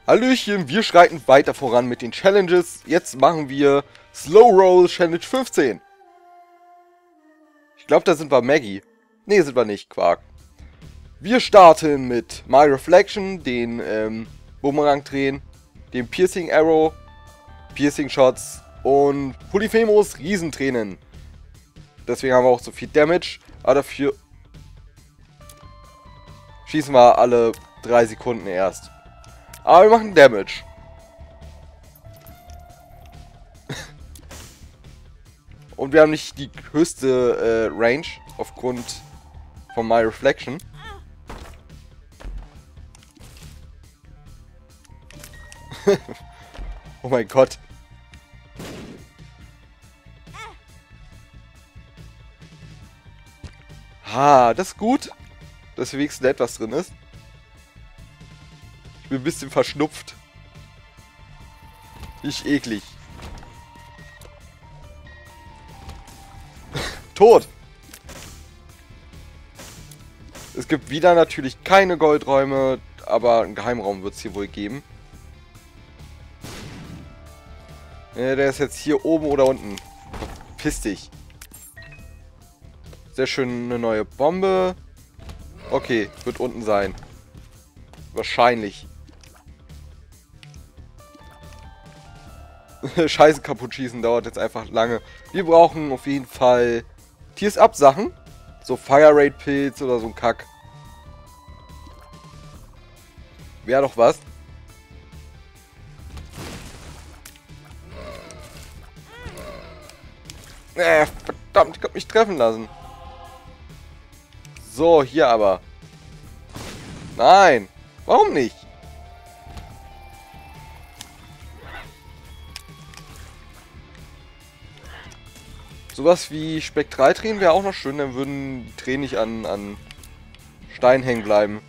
Hallöchen, wir schreiten weiter voran mit den Challenges. Jetzt machen wir Slow Roll Challenge 15. Ich glaube, da sind wir Maggie. Ne, sind wir nicht, Quark. Wir starten mit My Reflection, den Bumerang drehen, dem Piercing Arrow, Piercing Shots und Polyphemus Riesentränen. Deswegen haben wir auch so viel Damage, aber dafür schießen wir alle 3 Sekunden erst. Aber wir machen Damage. Und wir haben nicht die höchste Range aufgrund von My Reflection. Oh mein Gott. Ha, das ist gut, dass wenigstens etwas drin ist. Ich bin ein bisschen verschnupft. Nicht eklig. Tot! Es gibt wieder natürlich keine Goldräume, aber einen Geheimraum wird es hier wohl geben. Der ist jetzt hier oben oder unten. Verpiss dich. Sehr schön, eine neue Bombe. Okay, wird unten sein. Wahrscheinlich. Scheiße, kaputt schießen dauert jetzt einfach lange. Wir brauchen auf jeden Fall Tears Up Sachen. So Fire Raid Pilz oder so ein Kack. Wäre doch was. Verdammt, ich konnte mich treffen lassen. So, hier aber. Nein. Warum nicht? Sowas wie Spektraltränen wäre auch noch schön, dann würden die Tränen nicht an Stein hängen bleiben.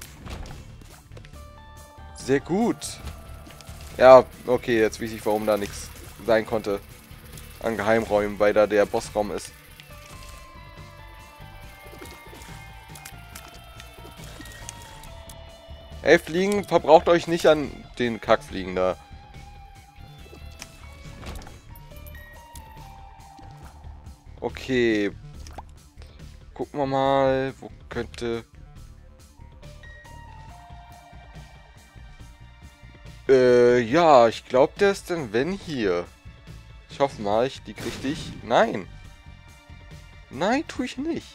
Sehr gut. Ja, okay, jetzt weiß ich, warum da nichts sein konnte an Geheimräumen, weil da der Bossraum ist. Ey, Fliegen, verbraucht euch nicht an den Kackfliegen da. Okay. Gucken wir mal, wo könnte... ja, ich glaube, der ist dann wenn hier. Ich hoffe mal, ich lieg richtig. Nein. Nein, tue ich nicht.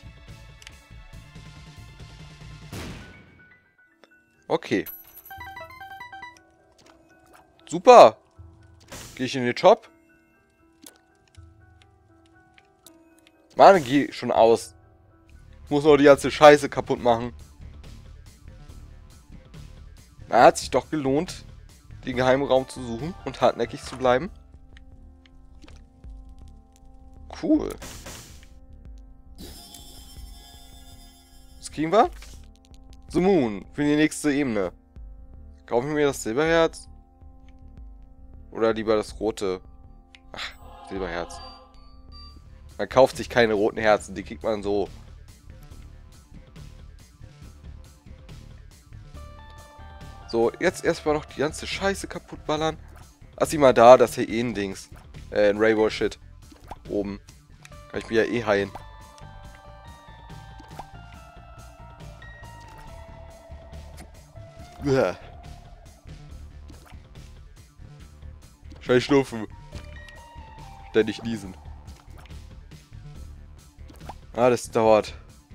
Okay. Super. Gehe ich in den Shop? Mann, geh schon aus. Muss noch die ganze Scheiße kaputt machen. Na, hat sich doch gelohnt, den Geheimraum zu suchen und hartnäckig zu bleiben. Cool. Was kriegen wir? The Moon für die nächste Ebene. Kaufen wir das Silberherz? Oder lieber das rote? Ach, Silberherz. Man kauft sich keine roten Herzen, die kriegt man so. So, jetzt erstmal noch die ganze Scheiße kaputt ballern. Lass sie mal da, das ist hier eh ein Dings. Ein Rainbow Shit. Oben. Kann ich mir ja eh heilen. Uah. Scheiß Schnupfen. Ständig niesen. Ah, das dauert.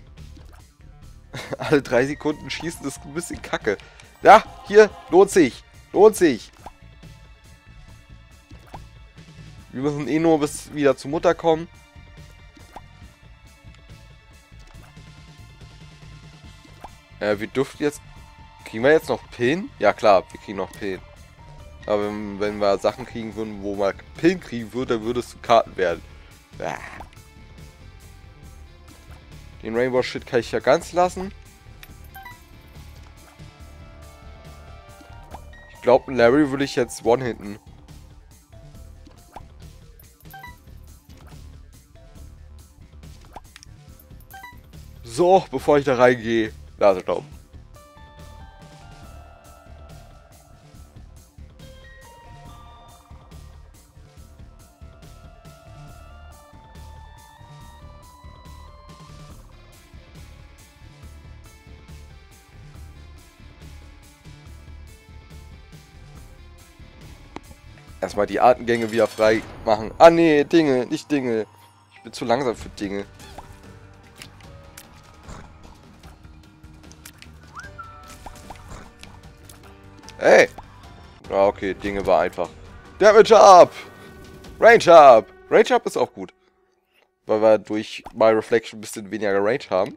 Alle 3 Sekunden schießen ist ein bisschen kacke. Ja, hier, lohnt sich. Lohnt sich. Wir müssen eh nur bis wieder zur Mutter kommen. Wir dürften jetzt... Kriegen wir jetzt noch Pillen? Ja klar, wir kriegen noch Pillen. Aber wenn wir Sachen kriegen würden, wo man Pillen kriegen würde, dann würde es zu Karten werden. Den Rainbow Shit kann ich ja ganz lassen. Ich glaube, einen Larry würde ich jetzt one-hitten. So, bevor ich da reingehe, Ladestaub. Erstmal die Artengänge wieder frei machen. Ah nee, Dinge, nicht Dinge. Ich bin zu langsam für Dinge. Ey! Ah, okay, Dinge war einfach. Damage up! Range up! Range up ist auch gut. Weil wir durch My Reflection ein bisschen weniger Range haben.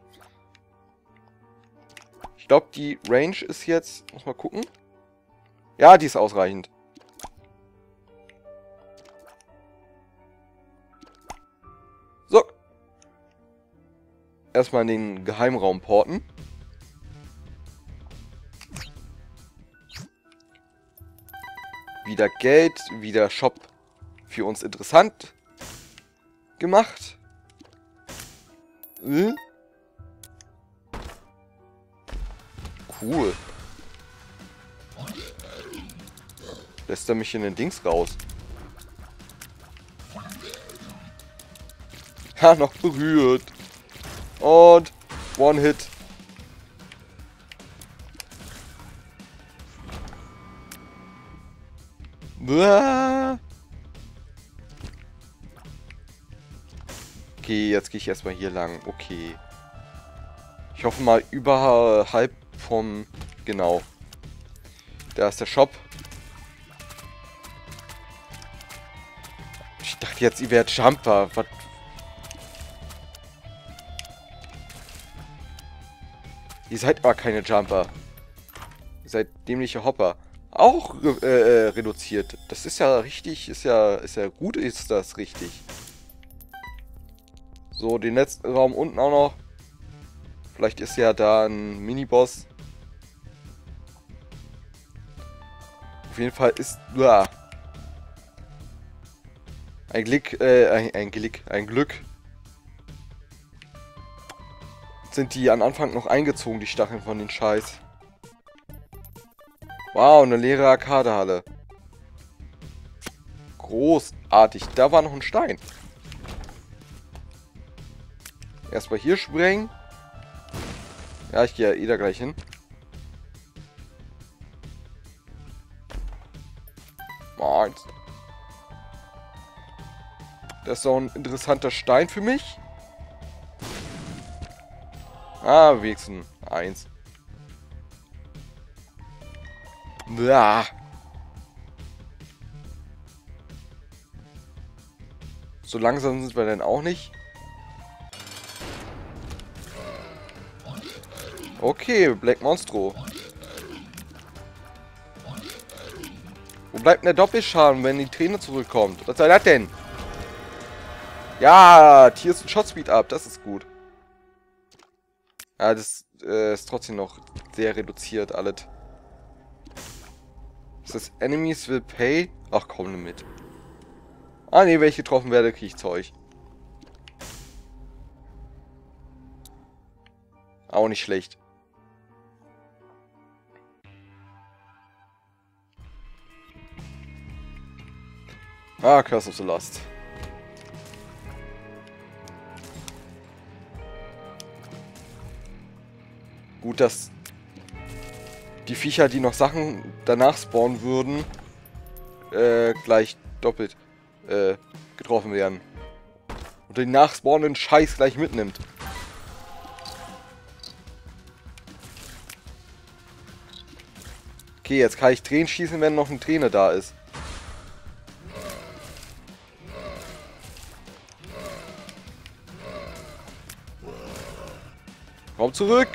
Ich glaube, die Range ist jetzt... Muss mal gucken. Ja, die ist ausreichend. So. Erstmal in den Geheimraum porten. Wieder Geld, wieder Shop für uns interessant gemacht. Cool. Lässt er mich in den Dings raus. Ha, noch berührt. Und One-Hit. Okay, jetzt gehe ich erstmal hier lang. Okay. Ich hoffe mal überhalb vom... Genau. Da ist der Shop. Ich dachte jetzt, ihr wärt Jumper. Was? Ihr seid aber keine Jumper. Ihr seid dämliche Hopper. Auch reduziert. Das ist ja richtig, ist ja gut, ist das richtig. So, den letzten Raum unten auch noch. Vielleicht ist ja da ein Miniboss. Auf jeden Fall ist... Uah, ein Glück. Sind die am Anfang noch eingezogen, die Stacheln von den Scheiß. Wow, eine leere Arkadehalle. Großartig. Da war noch ein Stein. Erstmal hier sprengen. Ja, ich gehe ja eh da gleich hin. Meins. Das ist doch ein interessanter Stein für mich. Ah, wenigstens 1. Ja. So langsam sind wir denn auch nicht. Okay, Black Monstro. Wo bleibt denn der Doppelschaden, wenn die Träne zurückkommt? Was soll das denn? Ja, hier ist ein Shotspeed up, das ist gut. Ja, das ist trotzdem noch sehr reduziert, alles. Ist das Enemies will pay? Ach komm mit. Ah ne, wenn ich getroffen werde, kriege ich Zeug. Auch nicht schlecht. Ah, Curse of the Lost. Gut, dass die Viecher, die noch Sachen danach spawnen würden, gleich doppelt getroffen werden. Und den nachspawnenden Scheiß gleich mitnimmt. Okay, jetzt kann ich Tränen schießen, wenn noch eine Träne da ist. Komm zurück!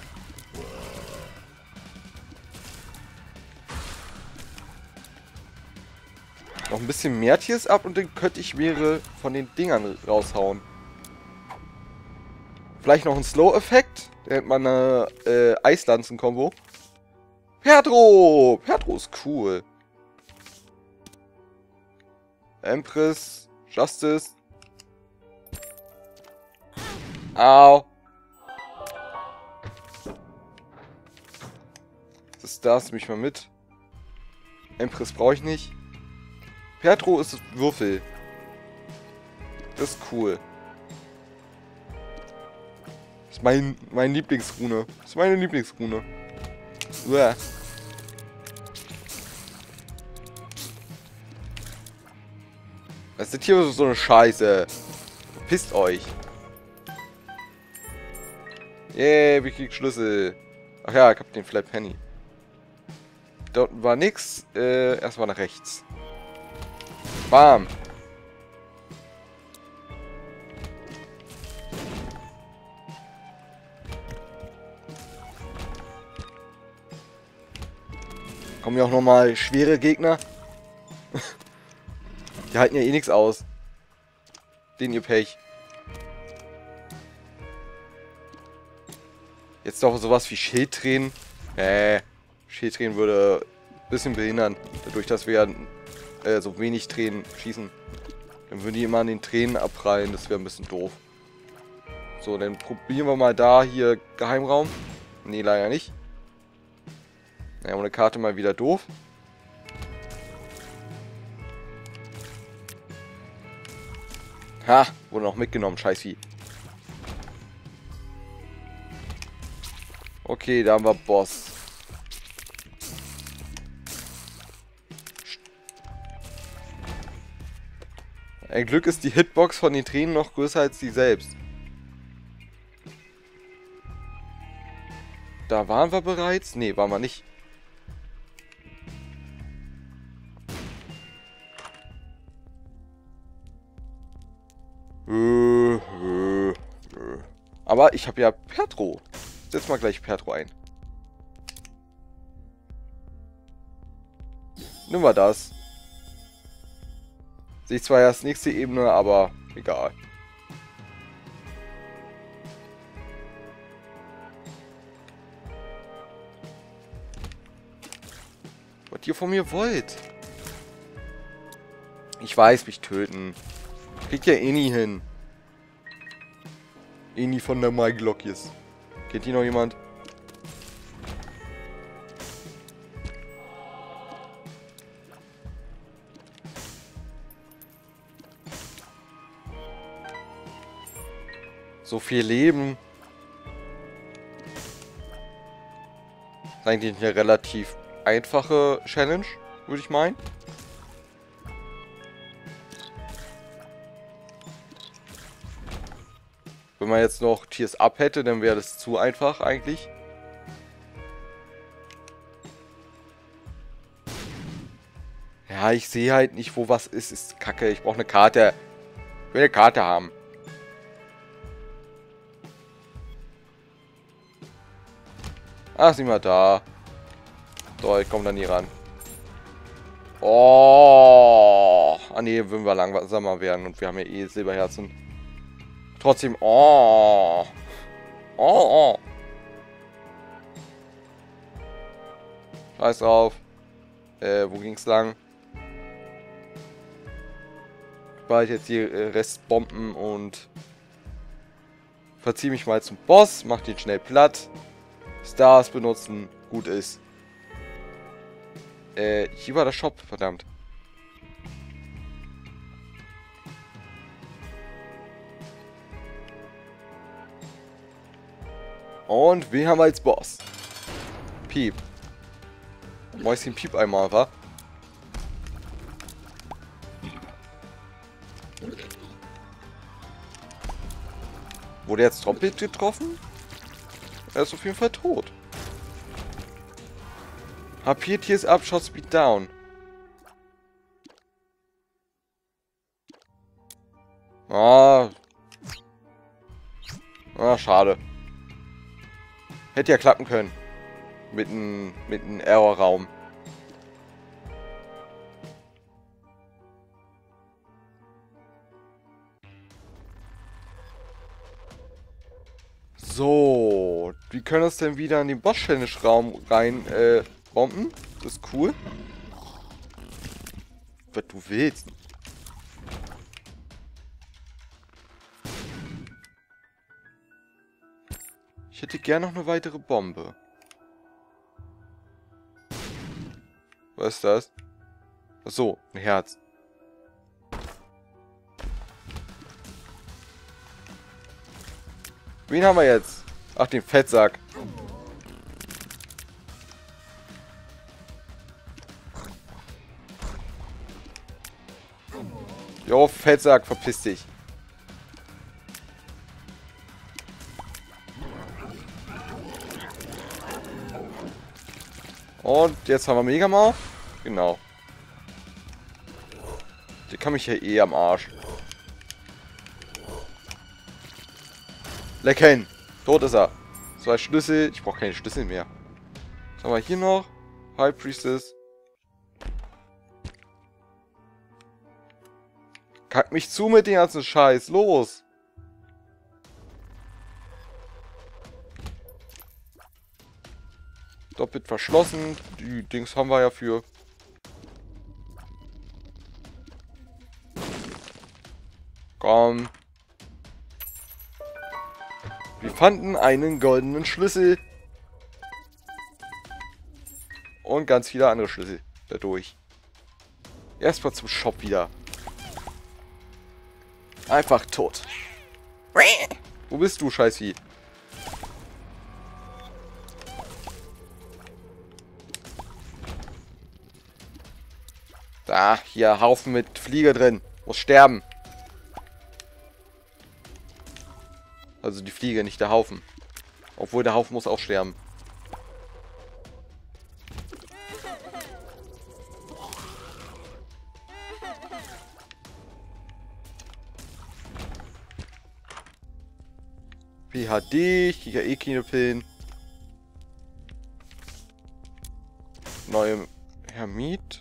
Noch ein bisschen mehr Tiers ab und dann könnte ich mehrere von den Dingern raushauen. Vielleicht noch ein Slow-Effekt. Da hätte man eine Eislanzen-Kombo. Perdro! Perdro ist cool. Empress. Justice. Au. Was ist das? Nimm ich mal mit. Empress brauche ich nicht. Perdro ist Würfel. Das ist cool. Das ist mein Lieblingsrune. Das ist meine Lieblingsrune. Uah. Was ist hier so eine Scheiße? Pisst euch. Yay, wir kriegen Schlüssel. Ach ja, ich hab den Flat Penny. Dort war nix. Erstmal nach rechts. Bam. Kommen ja auch nochmal schwere Gegner. Die halten ja eh nichts aus. Den ihr Pech. Jetzt doch sowas wie Schildtränen. Schildtränen würde ein bisschen behindern. Dadurch, dass wir so wenig Tränen schießen. Dann würden die immer an den Tränen abprallen. Das wäre ein bisschen doof. So, dann probieren wir mal da hier Geheimraum. Nee, leider nicht. Naja, ohne Karte mal wieder doof. Ha, wurde noch mitgenommen, Scheißvieh. Okay, da haben wir Boss. Ein Glück ist die Hitbox von den Tränen noch größer als die selbst. Da waren wir bereits? Nee, waren wir nicht. Aber ich habe ja Pertro. Setz mal gleich Pertro ein. Nimm mal das. Sehe ich zwar erst nächste Ebene, aber egal. Was ihr von mir wollt? Ich weiß, mich töten. Kriegt ja eh nie hin. Eh nie von der Maiglockies. Kennt hier noch jemand? So viel Leben. Ist eigentlich eine relativ einfache Challenge, würde ich meinen. Wenn man jetzt noch Tears Up hätte, dann wäre das zu einfach eigentlich. Ja, ich sehe halt nicht, wo was ist. Ist kacke. Ich brauche eine Karte. Ich will eine Karte haben. Ach, sieh mal da. So, ich komme da nie ran. Oh. Ah ne, würden wir langsamer werden. Und wir haben ja eh Silberherzen. Trotzdem. Oh. Oh, oh. Scheiß drauf. Wo ging's lang? Ich behalte jetzt die Restbomben und verziehe mich mal zum Boss. Mach den schnell platt. Stars benutzen. Gut ist. Hier war der Shop. Verdammt. Und wen haben wir als Boss? Piep. Mäuschen Piep einmal, wa? Wurde jetzt doppelt getroffen? Er ist auf jeden Fall tot. HP Tears Up, Shot Speed Down. Ah. Ah, schade. Hätte ja klappen können. Mit einem Error-Raum. So. Wie können wir es denn wieder in den Boss-Challenge-Raum rein bomben? Das ist cool. Was du willst. Ich hätte gerne noch eine weitere Bombe. Was ist das? Achso, ein Herz. Wen haben wir jetzt? Ach, den Fettsack. Jo, Fettsack, verpiss dich. Und jetzt haben wir Megamar. Genau. Der kann mich ja eh am Arsch. Lecken. Tot ist er. 2 Schlüssel. Ich brauche keine Schlüssel mehr. Was haben wir hier noch? High Priestess. Kack mich zu mit dem ganzen Scheiß. Los. Doppelt verschlossen. Die Dings haben wir ja für. Komm. Wir fanden einen goldenen Schlüssel. Und ganz viele andere Schlüssel dadurch. Erstmal zum Shop wieder. Einfach tot. Wo bist du, Scheißvieh? Da, hier, Haufen mit Fliege drin. Muss sterben. Also die Fliege, nicht der Haufen. Obwohl der Haufen muss auch sterben. PHD, ich kriege ja eh keine Pillen. Neue Hermit.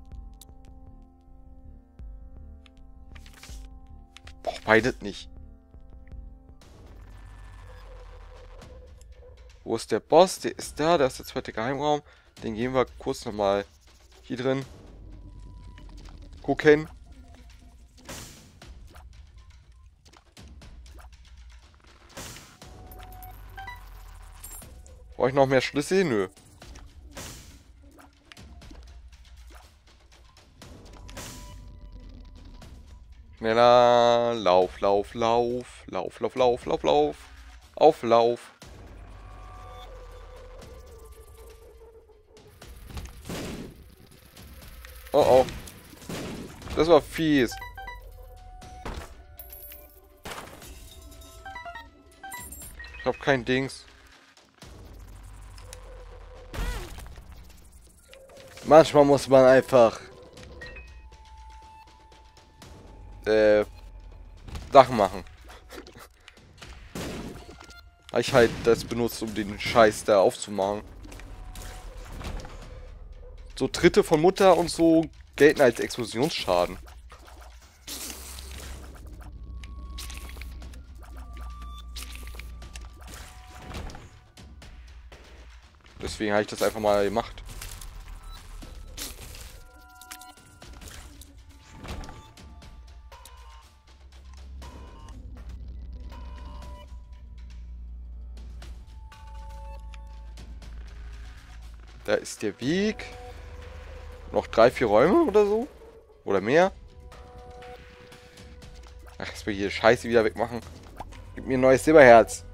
Boah, beides nicht. Wo ist der Boss? Der ist da, da ist der zweite Geheimraum. Den gehen wir kurz nochmal hier drin gucken. Brauche ich noch mehr Schlüssel? Nö. Schneller. Lauf, lauf, lauf. Lauf, lauf, lauf, lauf, lauf. Auf, Lauf. Oh oh. Das war fies. Ich hab kein Dings. Manchmal muss man einfach Sachen machen. Habe ich halt das benutzt, um den Scheiß da aufzumachen. So Tritte von Mutter und so gelten als Explosionsschaden. Deswegen habe ich das einfach mal gemacht. Da ist der Weg. Noch 3, 4 Räume oder so? Oder mehr? Ach, jetzt will ich hier Scheiße wieder wegmachen. Gib mir ein neues Silberherz.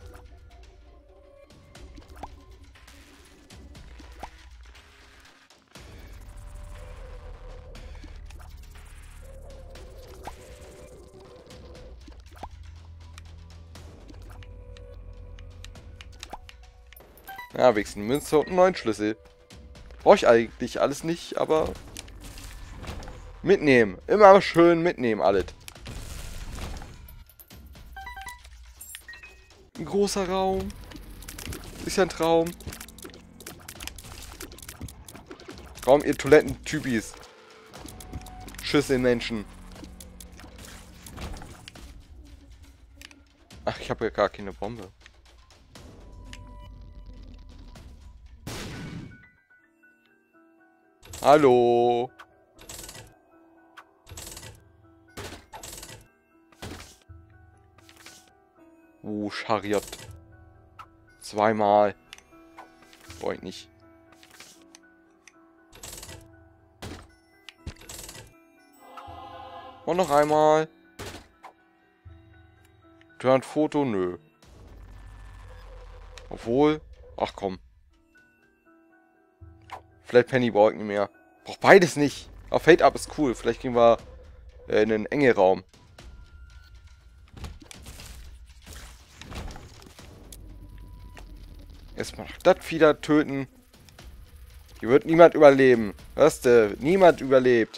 Ja, wenigstens eine Münze und einen neuen Schlüssel. Brauche ich eigentlich alles nicht, aber mitnehmen. Immer schön mitnehmen, alles. Ein großer Raum. Ist ja ein Traum. Raum, ihr Toilettentypis. Schüsselmenschen. Ach, ich habe ja gar keine Bombe. Hallo. Chariot. 2-mal. Brauche ich nicht. Und noch einmal. Turn Foto, nö. Obwohl. Ach komm. Flat Penny brauche ich nicht mehr. Brauch beides nicht. Aber Fade Up ist cool. Vielleicht kriegen wir In den Enge-Raum. Erstmal das Vieh töten. Hier wird niemand überleben. Hörst du? Niemand überlebt.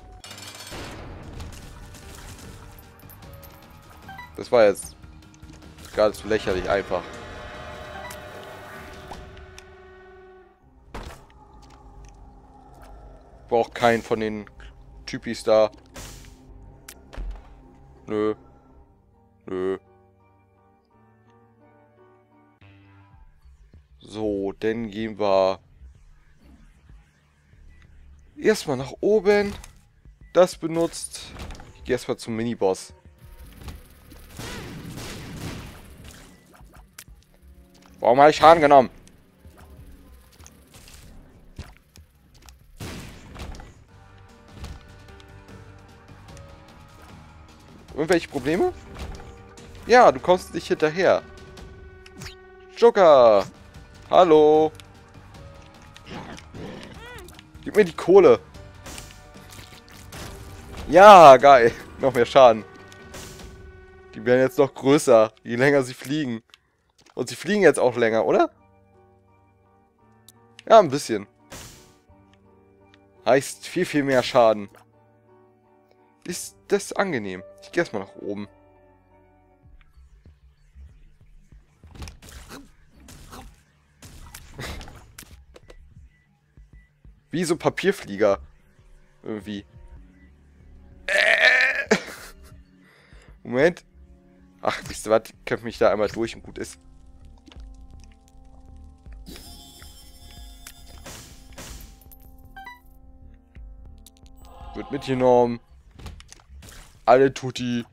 Das war jetzt geradezu lächerlich einfach. Braucht keinen von den Typis da. Nö. Nö. So, dann gehen wir erstmal nach oben. Das benutzt. Ich gehe erstmal zum Miniboss. Warum habe ich Schaden genommen? Irgendwelche Probleme? Ja, du kommst nicht hinterher. Joker! Hallo! Gib mir die Kohle! Ja, geil! Noch mehr Schaden. Die werden jetzt noch größer, je länger sie fliegen. Und sie fliegen jetzt auch länger, oder? Ja, ein bisschen. Heißt viel, viel mehr Schaden. Ist das angenehm? Ich gehe erstmal nach oben. Wie so Papierflieger. Irgendwie. Moment. Ach, wisst ihr was? Ich kämpfe mich da einmal durch und gut ist. Wird mitgenommen. Alle Tutti.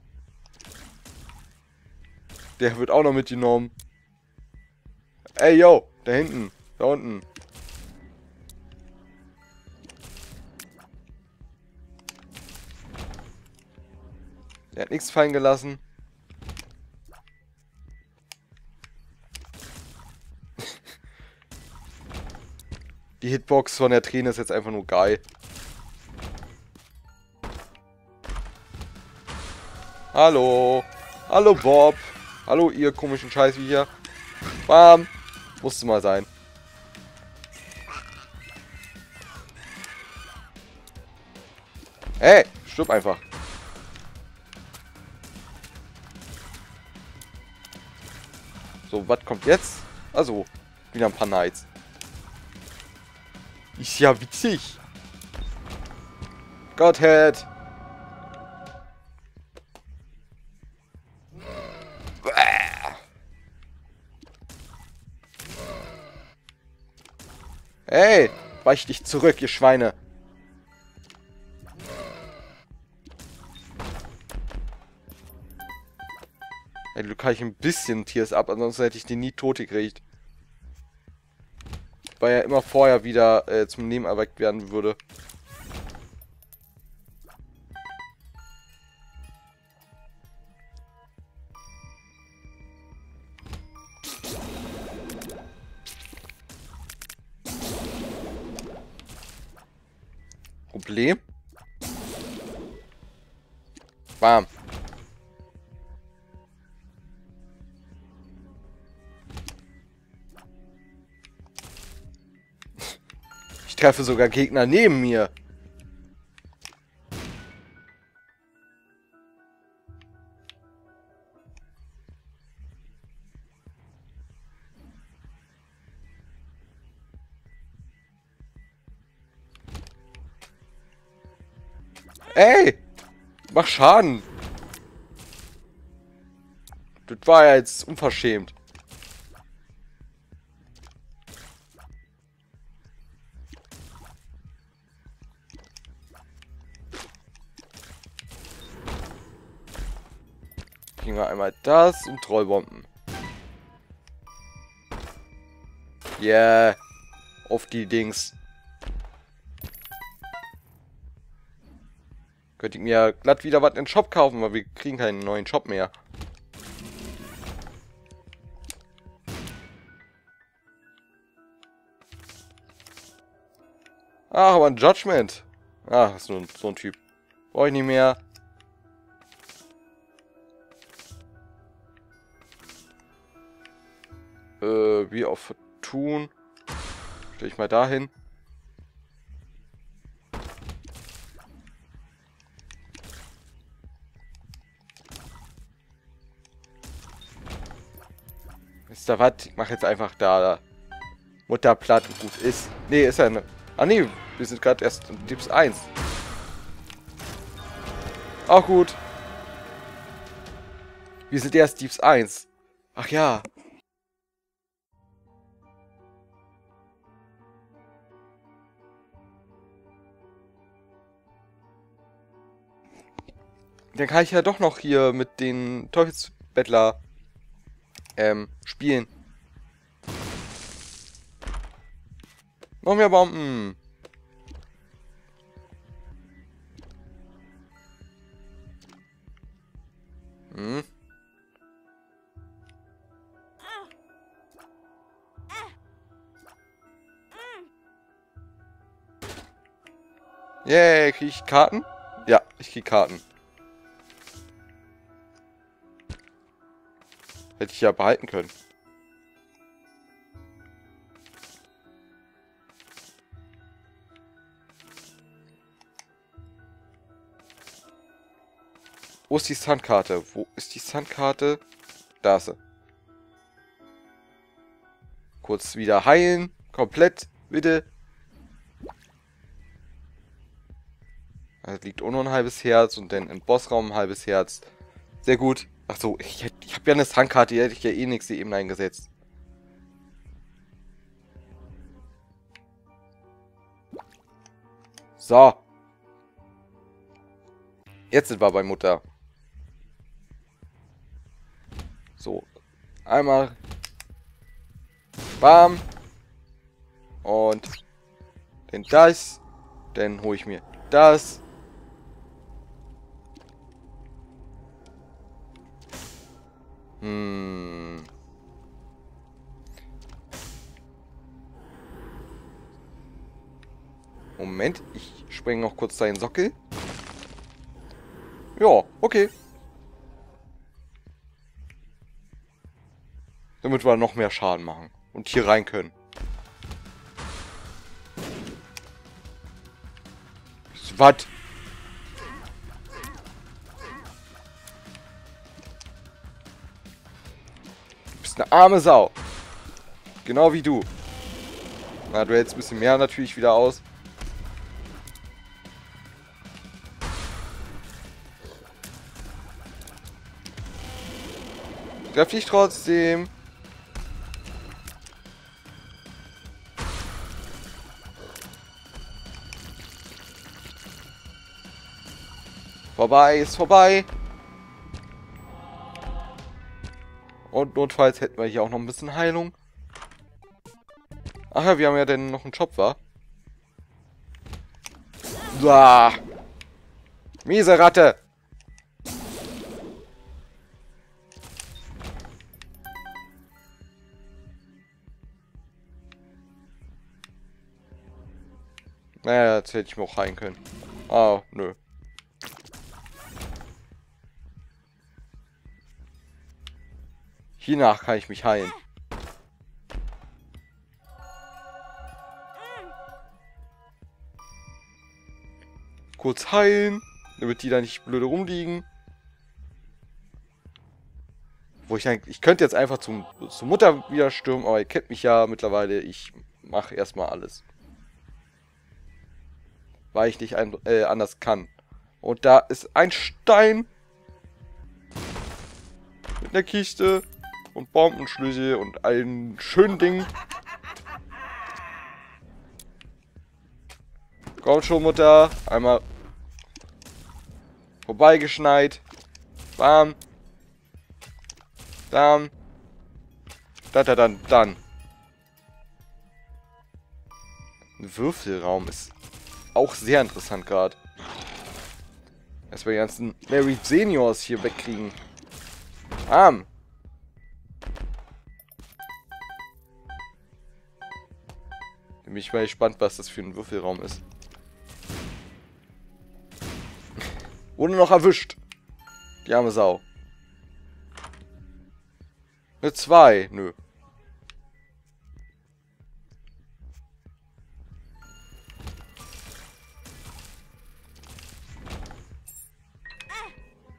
Der wird auch noch mitgenommen. Ey, yo. Da hinten. Da unten. Der hat nichts fallen gelassen. Die Hitbox von der Träne ist jetzt einfach nur geil. Hallo. Hallo Bob. Hallo ihr komischen Scheiß wie hier. Bam. Musste mal sein. Hey, stirb einfach. So, was kommt jetzt? Also, wieder ein paar Knights. Ist ja witzig. Godhead. Hey, weich dich zurück, ihr Schweine. Hey, du kann ich ein bisschen Tiers ab, ansonsten hätte ich den nie tot gekriegt. Weil er immer vorher wieder zum Leben erweckt werden würde. Problem? Bam. Ich treffe sogar Gegner neben mir. Ey! Mach Schaden! Das war ja jetzt unverschämt. Kriegen wir einmal das und Trollbomben. Yeah. Auf die Dings. Könnte ich mir glatt wieder was in den Shop kaufen, weil wir kriegen keinen neuen Shop mehr. Ach, aber ein Judgment. Ach, ist nur so ein Typ. Brauche ich nicht mehr. Wie auf Fortun. Stell ich mal dahin. Wisst ihr was? Ich mach jetzt einfach da Mutter platt und gut ist. Nee, ist ja ne. Ah nee, wir sind gerade erst in Dips 1. Auch gut. Wir sind erst Dips 1. Ach ja. Dann kann ich ja doch noch hier mit den Teufelsbettler spielen. Noch mehr Bomben. Hm. Yay, krieg ich Karten? Ja, ich krieg Karten. Hätte ich ja behalten können. Wo ist die Sandkarte? Wo ist die Sandkarte? Da ist sie. Kurz wieder heilen. Komplett, bitte. Also liegt auch noch ein halbes Herz und dann im Bossraum ein halbes Herz. Sehr gut. Ach so, ich habe ja eine Sandkarte, die hätte ich ja eh nichts eben eingesetzt. So. Jetzt sind wir bei Mutter. So. Einmal. Bam. Und dann das. Dann hole ich mir das. Moment, ich spreng noch kurz seinen Sockel. Ja, okay. Damit wir noch mehr Schaden machen. Und hier rein können. Was? Du bist eine arme Sau. Genau wie du. Na, du hältst ein bisschen mehr natürlich wieder aus. Treff dich trotzdem. Vorbei, ist vorbei. Und notfalls hätten wir hier auch noch ein bisschen Heilung. Ach ja, wir haben ja dann noch einen Job, wa? Uah. Miese Ratte. Naja, jetzt hätte ich mir auch heilen können. Ah, nö. Hiernach kann ich mich heilen. Kurz heilen, damit die da nicht blöde rumliegen. Wo ich könnte jetzt einfach zur Mutter wieder stürmen, aber ihr kennt mich ja mittlerweile. Ich mache erstmal alles. Weil ich nicht anders kann. Und da ist ein Stein. Mit einer Kiste. Und Bombenschlüssel und allen schönen Dingen. Komm schon, Mutter. Einmal vorbeigeschneit. Bam. Bam. Dann. Ein Würfelraum ist auch sehr interessant gerade. Erstmal die ganzen Mary Seniors hier wegkriegen. Bam. Bin ich mal gespannt, was das für ein Würfelraum ist. Wurde noch erwischt. Die arme Sau. Eine 2. Nö.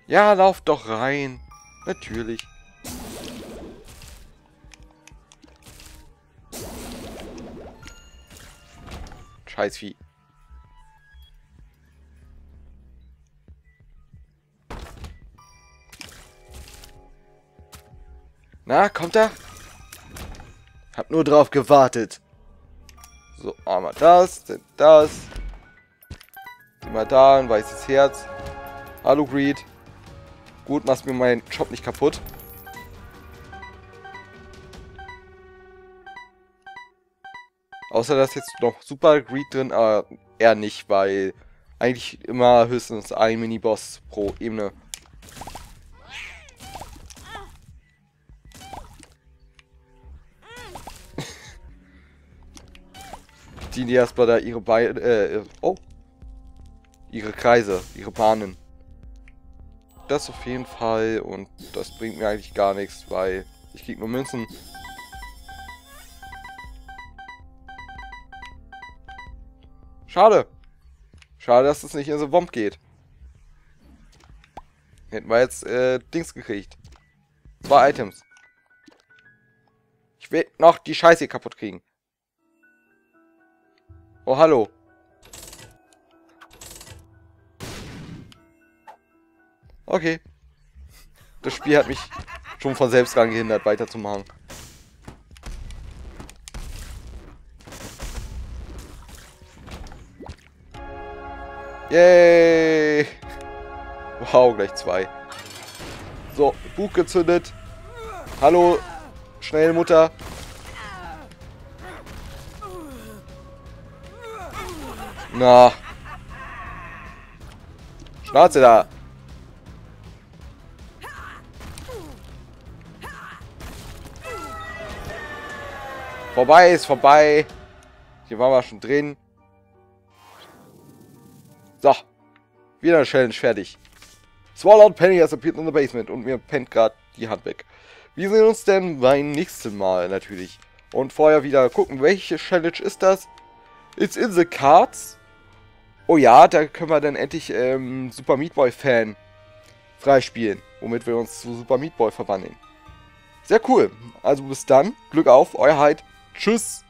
Ja, lauf doch rein. Natürlich. Scheißvieh. Na, kommt er? Hab nur drauf gewartet. So, einmal das, dann das. Mal da, ein weißes Herz. Hallo, Greed. Gut, machst mir meinen Job nicht kaputt. Außer dass jetzt noch Super Greed drin, aber eher nicht, weil eigentlich immer höchstens ein Miniboss pro Ebene. Die erstmal da ihre Beine, ihre Kreise, ihre Bahnen. Das auf jeden Fall und das bringt mir eigentlich gar nichts, weil ich krieg nur Münzen. Schade. Schade, dass es nicht in so Womp geht. Hätten wir jetzt Dings gekriegt. 2 Items. Ich will noch die Scheiße hier kaputt kriegen. Oh, hallo. Okay. Das Spiel hat mich schon von selbst daran gehindert, weiterzumachen. Yay! Wow, gleich 2. So, Bug gezündet. Hallo, schnell Mutter. Na. Schnauze da. Vorbei ist vorbei. Hier waren wir schon drin. So. Wieder eine Challenge fertig. Swallow Penny has appeared in the basement und mir pennt gerade die Hand weg. Wir sehen uns denn beim nächsten Mal natürlich. Und vorher wieder gucken, welche Challenge ist das? It's in the cards. Oh ja, da können wir dann endlich Super Meat Boy Fan freispielen. Womit wir uns zu Super Meat Boy verwandeln. Sehr cool. Also bis dann. Glück auf, euer Hyde. Tschüss.